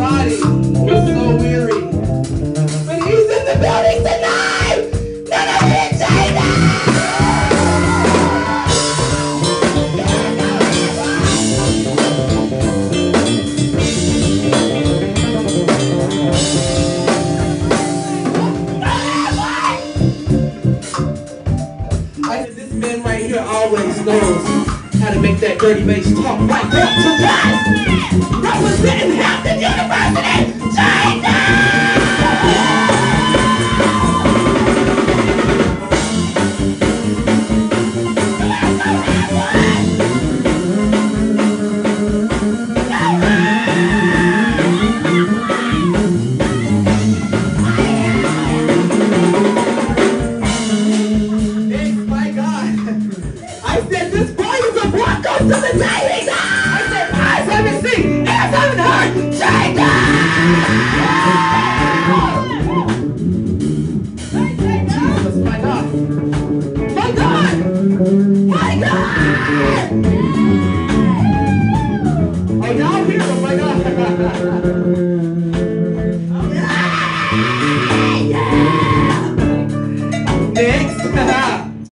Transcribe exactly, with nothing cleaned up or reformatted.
body was so weary. But he's in the building tonight! None of it, China! This man right here always knows how to make that dirty bass talk like that to us! Representing Hampton University, China! I said this boy is a Bronco to the day. I said eyes haven't seen, ears haven't heard. China! Jesus, my God! My God! My God! Oh, y'all hear him, my God!